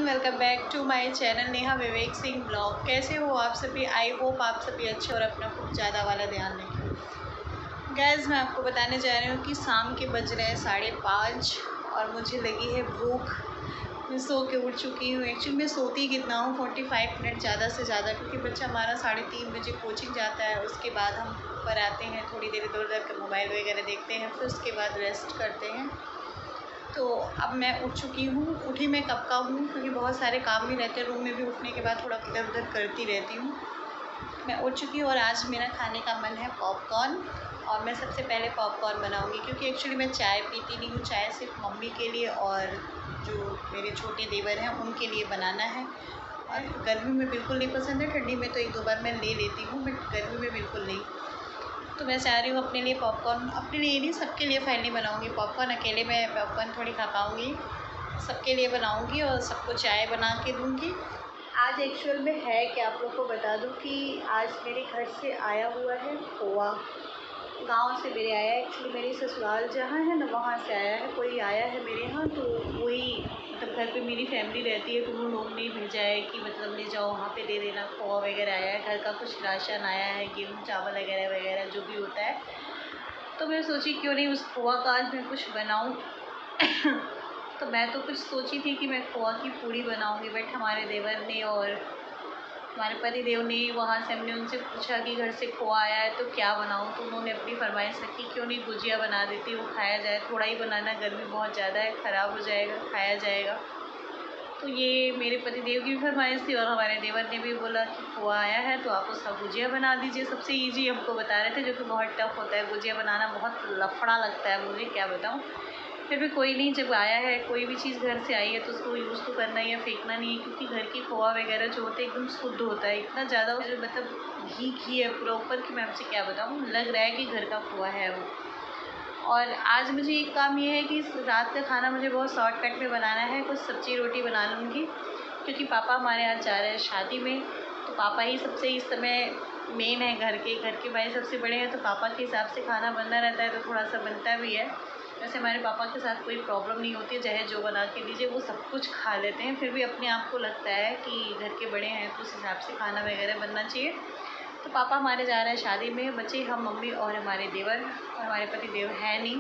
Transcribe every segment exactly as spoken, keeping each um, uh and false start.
Welcome back to my channel Neha Vivek Singh vlog. कैसे हो आप सभी? आई होप आप सभी अच्छे और अपना खूब ज़्यादा वाला ध्यान रखें। गैस मैं आपको बताने जा रही हूँ कि शाम के बज रहे हैं साढ़े पाँच और मुझे लगी है भूख। मैं सो के उठ चुकी हूँ। एक्चुअली मैं सोती कितना हूँ फोर्टी फाइव मिनट ज़्यादा से ज़्यादा, क्योंकि बच्चा हमारा साढ़े तीन बजे कोचिंग जाता है। उसके बाद हम ऊपर आते हैं, थोड़ी देर इधर उधर का मोबाइल वगैरह देखते हैं, फिर उसके बाद रेस्ट करते हैं। तो अब मैं उठ चुकी हूँ। उठी मैं कब का हूँ, क्योंकि बहुत सारे काम भी रहते हैं रूम में भी। उठने के बाद थोड़ा इधर उधर करती रहती हूँ। मैं उठ चुकी हूँ और आज मेरा खाने का मन है पॉपकॉर्न, और मैं सबसे पहले पॉपकॉर्न बनाऊँगी, क्योंकि एक्चुअली मैं चाय पीती नहीं हूँ। चाय सिर्फ मम्मी के लिए और जो मेरे छोटे देवर हैं उनके लिए बनाना है। और गर्मी में बिल्कुल नहीं पसंद है, ठंडी में तो एक दो बार मैं ले लेती हूँ, बट गर्मी में बिल्कुल नहीं। तो मैं चाह रही हूँ अपने लिए पॉपकॉर्न, अपने लिए नहीं सबके लिए फाइनली बनाऊँगी पॉपकॉर्न। अकेले मैं पॉपकॉर्न थोड़ी खा पाऊँगी, सबके लिए बनाऊँगी और सबको चाय बना के दूँगी। आज एक्चुअल में है कि आप लोग को बता दूँ कि आज मेरे घर से आया हुआ है खोआ। गांव से मेरे आया है। एक्चुअली मेरी ससुराल जहाँ है ना, वहाँ से आया है। कोई आया है मेरे यहाँ, तो वही मतलब घर पे मेरी फैमिली रहती है, तो उन लोग ने भेजा है कि मतलब ले जाओ वहाँ पे दे देना। खोआ वगैरह आया है, घर का कुछ राशन आया है, गेहूँ चावल वगैरह वगैरह जो भी होता है। तो मैं सोची क्यों नहीं उस खोआ का आज मैं कुछ बनाऊँ। तो मैं तो कुछ सोची थी कि मैं खोआ की पूड़ी बनाऊँगी, बट हमारे देवर ने और हमारे पति देव ने, वहाँ से हमने उनसे पूछा कि घर से खोआ आया है तो क्या बनाऊँ। तो उन्होंने अपनी फरमाइश रखी, क्यों नहीं गुजिया बना देती, वो खाया जाए। थोड़ा ही बनाना, गर्मी बहुत ज़्यादा है, ख़राब हो जाएगा, खाया जाएगा। तो ये मेरे पति देव की भी फरमाइश थी, और हमारे देवर ने भी बोला कि खोआ आया है तो आप उसका गुजिया बना दीजिए। सबसे ईजी हमको बता रहे थे, जो कि बहुत टफ होता है गुजिया बनाना, बहुत लफड़ा लगता है मुझे, क्या बताऊँ। फिर भी कोई नहीं, जब आया है कोई भी चीज़ घर से आई है तो उसको यूज़ तो करना ही है, फेंकना नहीं है। क्योंकि घर की खोआ वगैरह जो होता है एकदम शुद्ध होता है, इतना ज़्यादा मतलब घी घी है पूरा ऊपर कि मैं आपसे क्या बताऊँ। लग रहा है कि घर का खोआ है वो। और आज मुझे एक काम ये है कि रात का खाना मुझे बहुत शॉर्टकट में बनाना है। कुछ सब्ज़ी रोटी बना लूँगी, क्योंकि पापा हमारे आज जा रहे हैं शादी में। तो पापा ही सबसे इस समय मेन है घर के घर के भाई सबसे बड़े हैं, तो पापा के हिसाब से खाना बनना रहता है, तो थोड़ा सा बनता भी है। वैसे हमारे पापा के साथ कोई प्रॉब्लम नहीं होती है, चाहे जो बना के दीजिए वो सब कुछ खा लेते हैं। फिर भी अपने आप को लगता है कि घर के बड़े हैं तो उस हिसाब से खाना वगैरह बनना चाहिए। तो पापा हमारे जा रहे हैं शादी में, बच्चे हम, मम्मी और हमारे देवर, और हमारे पति देव है नहीं।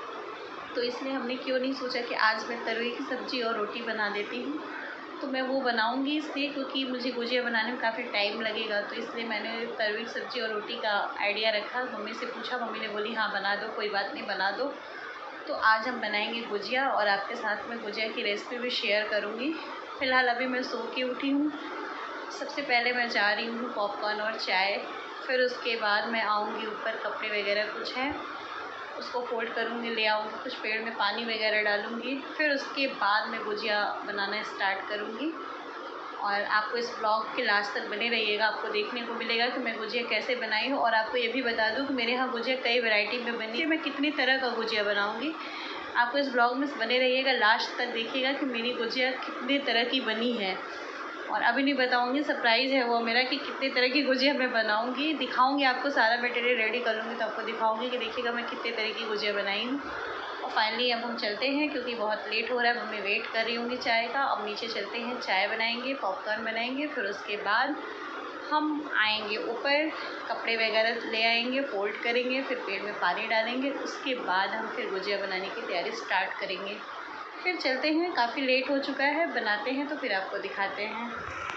तो इसलिए हमने क्यों नहीं सोचा कि आज मैं तरुई की सब्ज़ी और रोटी बना देती हूँ। तो मैं वो बनाऊँगी इसलिए, क्योंकि मुझे गुजिया बनाने में काफ़ी टाइम लगेगा। तो इसलिए मैंने तरुई की सब्ज़ी और रोटी का आइडिया रखा, मम्मी से पूछा, मम्मी ने बोली हाँ बना दो, कोई बात नहीं बना दो। तो आज हम बनाएंगे गुजिया, और आपके साथ में गुजिया की रेसिपी भी शेयर करूँगी। फ़िलहाल अभी मैं सो के उठी हूँ। सबसे पहले मैं जा रही हूँ पॉपकॉर्न और चाय, फिर उसके बाद मैं आऊँगी ऊपर, कपड़े वगैरह कुछ हैं उसको फोल्ड करूँगी, ले आऊँगी, कुछ पेड़ में पानी वगैरह डालूँगी, फिर उसके बाद मैं गुजिया बनाना स्टार्ट करूँगी। और आपको इस ब्लॉग के लास्ट तक बने रहिएगा, आपको देखने को मिलेगा कि मैं गुजिया कैसे बनाई हूँ। और आपको ये भी बता दूँ कि मेरे यहाँ गुजिया कई वैरायटी में बनी है, मैं कितनी तरह का गुजिया बनाऊँगी। आपको इस ब्लॉग में बने रहिएगा, लास्ट तक देखिएगा कि मेरी गुजिया कितने तरह की बनी है। और अभी नहीं बताऊँगी, सरप्राइज़ है वो मेरा कि कितने तरह की गुजिया मैं बनाऊँगी। दिखाऊँगी आपको, सारा मटेरियल रेडी कर लूँगी तो आपको दिखाऊँगी कि देखिएगा मैं कितने तरह की गुजिया बनाई हूँ। और फाइनली अब हम चलते हैं, क्योंकि बहुत लेट हो रहा है, मम्मी वेट कर रही होंगी चाय का। अब नीचे चलते हैं, चाय बनाएंगे, पॉपकॉर्न बनाएंगे, फिर उसके बाद हम आएंगे ऊपर, कपड़े वगैरह ले आएंगे, फोल्ड करेंगे, फिर पेड़ में पानी डालेंगे। उसके बाद हम फिर गुजिया बनाने की तैयारी स्टार्ट करेंगे। फिर चलते हैं, काफ़ी लेट हो चुका है, बनाते हैं तो फिर आपको दिखाते हैं।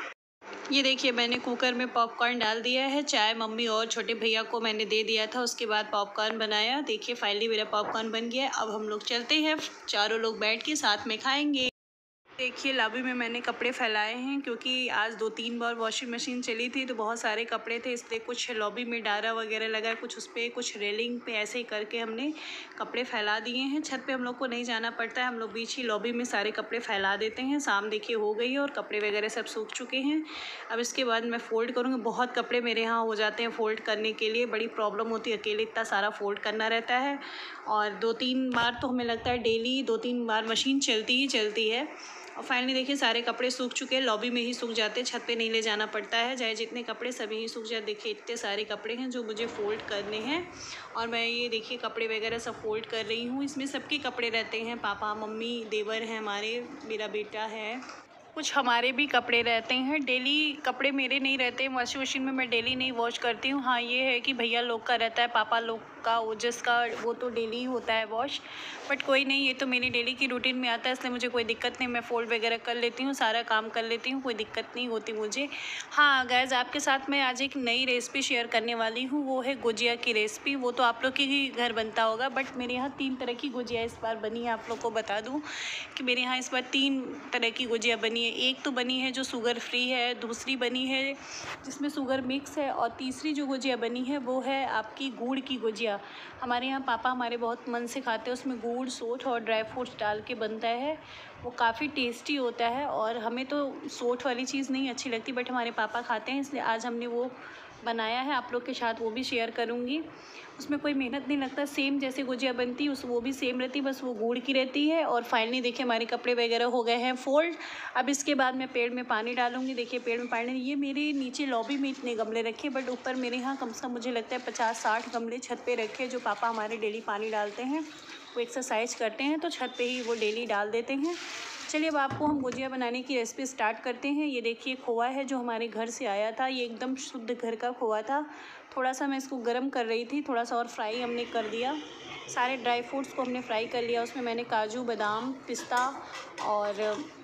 ये देखिए मैंने कुकर में पॉपकॉर्न डाल दिया है। चाय मम्मी और छोटे भैया को मैंने दे दिया था, उसके बाद पॉपकॉर्न बनाया। देखिए फाइनली मेरा पॉपकॉर्न बन गया है। अब हम लोग चलते हैं, चारों लोग बैठ के साथ में खाएंगे। देखिए लॉबी में मैंने कपड़े फैलाए हैं, क्योंकि आज दो तीन बार वॉशिंग मशीन चली थी तो बहुत सारे कपड़े थे, इसलिए कुछ लॉबी में डारा वगैरह लगा, कुछ उस पर, कुछ रेलिंग पे, ऐसे ही करके हमने कपड़े फैला दिए हैं। छत पे हम लोग को नहीं जाना पड़ता है, हम लोग बीच ही लॉबी में सारे कपड़े फैला देते हैं। शाम देखिए हो गई है और कपड़े वगैरह सब सूख चुके हैं। अब इसके बाद मैं फ़ोल्ड करूँगी। बहुत कपड़े मेरे यहाँ हो जाते हैं फ़ोल्ड करने के लिए, बड़ी प्रॉब्लम होती है, अकेले इतना सारा फ़ोल्ड करना रहता है। और दो तीन बार तो हमें लगता है डेली दो तीन बार मशीन चलती ही चलती है। और फाइनली देखिए सारे कपड़े सूख चुके हैं, लॉबी में ही सूख जाते हैं, छत पे नहीं ले जाना पड़ता है। चाहे जितने कपड़े सभी ही सूख जाते। देखिए इतने सारे कपड़े हैं जो मुझे फ़ोल्ड करने हैं, और मैं ये देखिए कपड़े वगैरह सब फ़ोल्ड कर रही हूँ। इसमें सबके कपड़े रहते हैं, पापा, मम्मी, देवर हैं हमारे, मेरा बेटा है, कुछ हमारे भी कपड़े रहते हैं। डेली कपड़े मेरे नहीं रहते, वॉशिंग मशीन में मैं डेली नहीं वॉश करती हूँ। हाँ ये है कि भैया लोग का रहता है, पापा लोग का, ओजस का, वो तो डेली ही होता है वॉश। बट कोई नहीं, ये तो मेरी डेली की रूटीन में आता है, इसलिए मुझे कोई दिक्कत नहीं। मैं फोल्ड वगैरह कर लेती हूँ, सारा काम कर लेती हूँ, कोई दिक्कत नहीं होती मुझे। हाँ गाइस, आपके साथ मैं आज एक नई रेसिपी शेयर करने वाली हूँ, वो है गुजिया की रेसिपी। वो तो आप लोग के ही घर बनता होगा, बट मेरे यहाँ तीन तरह की गुजिया इस बार बनी है। आप लोग को बता दूँ कि मेरे यहाँ इस बार तीन तरह की गुजिया बनी है। एक तो बनी है जो शुगर फ्री है, दूसरी बनी है जिसमें शुगर मिक्स है, और तीसरी जो गुजिया बनी है वो है आपकी गुड़ की गुजिया। हमारे यहाँ पापा हमारे बहुत मन से खाते हैं, उसमें गुड़, सोंठ और ड्राई फ्रूट्स डाल के बनता है। वो काफ़ी टेस्टी होता है, और हमें तो सोंठ वाली चीज़ नहीं अच्छी लगती, बट हमारे पापा खाते हैं, इसलिए आज हमने वो बनाया है। आप लोग के साथ वो भी शेयर करूँगी। उसमें कोई मेहनत नहीं लगता, सेम जैसे गुजिया बनती उस वो भी सेम रहती, बस वो गुड़ की रहती है। और फाइनली देखिए हमारे कपड़े वगैरह हो गए हैं फोल्ड। अब इसके बाद मैं पेड़ में पानी डालूंगी। देखिए पेड़ में पानी, ये मेरे नीचे लॉबी में इतने गमले रखे, बट ऊपर मेरे यहाँ कम से कम मुझे लगता है पचास साठ गमले छत पे रखे, जो पापा हमारे डेली पानी डालते हैं। वो एक्सरसाइज करते हैं तो छत पे ही वो डेली डाल देते हैं। चलिए अब आपको हम गुजिया बनाने की रेसिपी स्टार्ट करते हैं। ये देखिए खोआ है जो हमारे घर से आया था, ये एकदम शुद्ध घर का खोआ था। थोड़ा सा मैं इसको गर्म कर रही थी, थोड़ा सा और फ्राई हमने कर दिया। सारे ड्राई फ्रूट्स को हमने फ्राई कर लिया। उसमें मैंने काजू, बादाम, पिस्ता और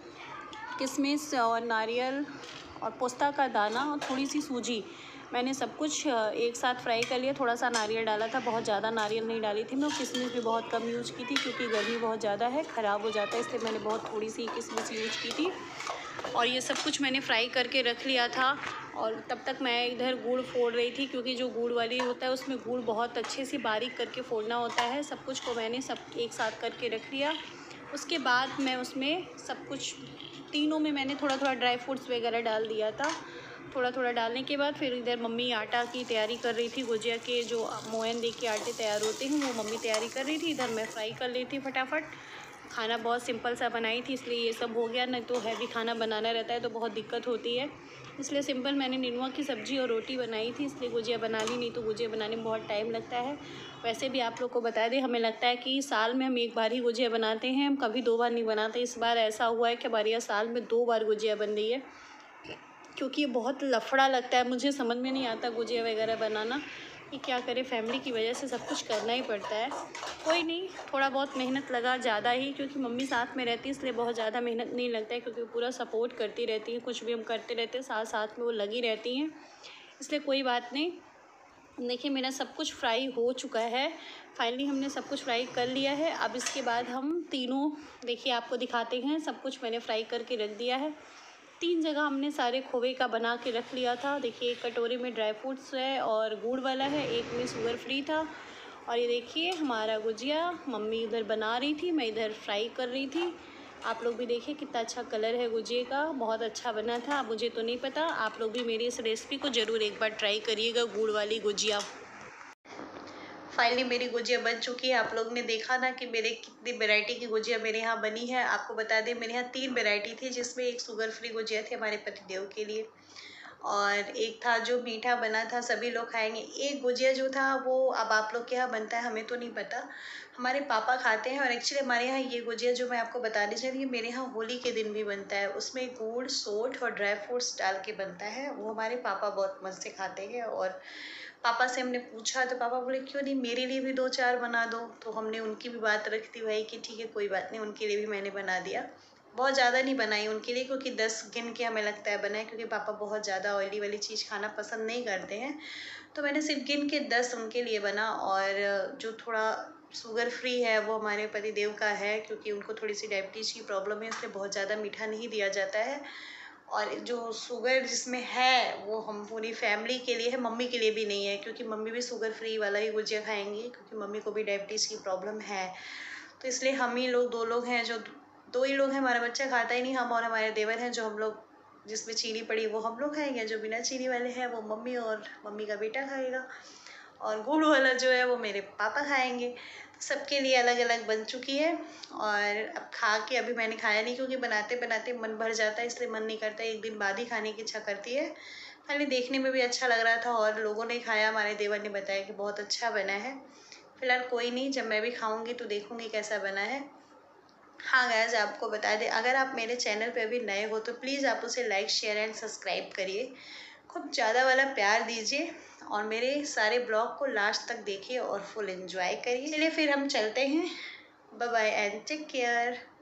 किशमिश और नारियल और पोस्ता का दाना और थोड़ी सी सूजी, मैंने सब कुछ एक साथ फ्राई कर लिया। थोड़ा सा नारियल डाला था, बहुत ज़्यादा नारियल नहीं डाली थी मैं। किशमिश भी बहुत कम यूज़ की थी क्योंकि गर्मी बहुत ज़्यादा है, ख़राब हो जाता है, इसलिए मैंने बहुत थोड़ी सी किशमिश यूज़ की थी। और ये सब कुछ मैंने फ्राई करके रख लिया था। और तब तक मैं इधर गुड़ फोड़ रही थी, क्योंकि जो गुड़ वाली होता है उसमें गुड़ बहुत अच्छे से बारीक करके फोड़ना होता है। सब कुछ को मैंने सब एक साथ करके रख लिया। उसके बाद मैं उसमें सब कुछ, तीनों में मैंने थोड़ा थोड़ा ड्राई फ्रूट्स वगैरह डाल दिया था। थोड़ा थोड़ा डालने के बाद फिर इधर मम्मी आटा की तैयारी कर रही थी। गुजिया के जो मोयन दे के आटे तैयार होते हैं वो मम्मी तैयारी कर रही थी। इधर मैं फ्राई कर रही थी फटाफट। खाना बहुत सिंपल सा बनाई थी, इसलिए ये सब हो गया। नहीं तो हैवी खाना बनाना रहता है तो बहुत दिक्कत होती है, इसलिए सिंपल मैंने निनुआ की सब्ज़ी और रोटी बनाई थी, इसलिए गुजिया बना ली। नहीं तो गुजिया बनाने में बहुत टाइम लगता है। वैसे भी आप लोग को बता दें, हमें लगता है कि साल में हम एक बार ही गुजिया बनाते हैं, हम कभी दो बार नहीं बनाते। इस बार ऐसा हुआ है कि हमारे यहाँ साल में दो बार गुजिया बन रही है, क्योंकि ये बहुत लफड़ा लगता है। मुझे समझ में नहीं आता गुजिया वगैरह बनाना, कि क्या करें, फैमिली की वजह से सब कुछ करना ही पड़ता है। कोई नहीं, थोड़ा बहुत मेहनत लगा ज़्यादा ही, क्योंकि मम्मी साथ में रहती है, इसलिए बहुत ज़्यादा मेहनत नहीं लगता है, क्योंकि पूरा सपोर्ट करती रहती है। कुछ भी हम करते रहते हैं साथ साथ में वो लगी रहती हैं, इसलिए कोई बात नहीं। देखिए मेरा सब कुछ फ्राई हो चुका है। फाइनली हमने सब कुछ फ्राई कर लिया है। अब इसके बाद हम तीनों, देखिए आपको दिखाते हैं, सब कुछ मैंने फ्राई करके रख दिया है। तीन जगह हमने सारे खोवे का बना के रख लिया था। देखिए एक कटोरी में ड्राई फ्रूट्स है और गुड़ वाला है, एक में शुगर फ्री था। और ये देखिए हमारा गुजिया मम्मी इधर बना रही थी, मैं इधर फ्राई कर रही थी। आप लोग भी देखिए कितना अच्छा कलर है गुजिया का, बहुत अच्छा बना था। मुझे तो नहीं पता, आप लोग भी मेरी इस रेसिपी को ज़रूर एक बार ट्राई करिएगा, गुड़ वाली गुजिया। फाइनली मेरी गुजिया बन चुकी है। आप लोग ने देखा ना कि मेरे कितनी वैरायटी की गुजिया मेरे यहाँ बनी है। आपको बता दें मेरे यहाँ तीन वैरायटी थी, जिसमें एक शुगर फ्री गुजिया थी हमारे पतिदेव के लिए, और एक था जो मीठा बना था, सभी लोग खाएंगे। एक गुजिया जो था वो अब आप लोग के यहाँ बनता है, हमें तो नहीं पता, हमारे पापा खाते हैं। और एक्चुअली हमारे यहाँ ये गुजिया जो मैं आपको बताने जा रही हूँ, मेरे यहाँ होली के दिन भी बनता है। उसमें गुड़, सोंठ और ड्राई फ्रूट्स डाल के बनता है। वो हमारे पापा बहुत मन से खाते हैं। और पापा से हमने पूछा तो पापा बोले क्यों नहीं, मेरे लिए भी दो चार बना दो। तो हमने उनकी भी बात रख दी भाई कि ठीक है कोई बात नहीं, उनके लिए भी मैंने बना दिया। बहुत ज़्यादा नहीं बनाई उनके लिए, क्योंकि दस गिन के हमें लगता है बनाए, क्योंकि पापा बहुत ज़्यादा ऑयली वाली चीज़ खाना पसंद नहीं करते हैं। तो मैंने सिर्फ गिन के दस उनके लिए बना। और जो थोड़ा शुगर फ्री है वो हमारे पतिदेव का है, क्योंकि उनको थोड़ी सी डायबिटीज़ की प्रॉब्लम है, इसलिए बहुत ज़्यादा मीठा नहीं दिया जाता है। और जो शुगर जिसमें है वो हम पूरी फैमिली के लिए है, मम्मी के लिए भी नहीं है, क्योंकि मम्मी भी शुगर फ्री वाला ही गुजिया खाएंगी, क्योंकि मम्मी को भी डायबिटीज़ की प्रॉब्लम है। तो इसलिए हम ही लोग दो लोग हैं, जो दो ही लोग हैं, हमारा बच्चा खाता ही नहीं, हम और हमारे देवर हैं, जो हम लोग जिसमें चीनी पड़ी वो हम लोग खाएंगे, जो बिना चीनी वाले हैं वो मम्मी और मम्मी का बेटा खाएगा, और गुड़ वाला जो है वो मेरे पापा खाएंगे। तो सबके लिए अलग अलग बन चुकी है। और अब खा के, अभी मैंने खाया नहीं क्योंकि बनाते बनाते मन भर जाता है, इसलिए मन नहीं करता, एक दिन बाद ही खाने की इच्छा करती है। खाली देखने में भी अच्छा लग रहा था, और लोगों ने खाया, हमारे देवर ने बताया कि बहुत अच्छा बना है। फिलहाल कोई नहीं, जब मैं भी खाऊंगी तो देखूंगी कैसा बना है। हाँ गाइस, आपको बता दें, अगर आप मेरे चैनल पे अभी नए हो तो प्लीज़ आप उसे लाइक शेयर एंड सब्सक्राइब करिए, खूब ज़्यादा वाला प्यार दीजिए और मेरे सारे ब्लॉग को लास्ट तक देखिए और फुल एंजॉय करिए। चलिए फिर हम चलते हैं, bye bye and take care.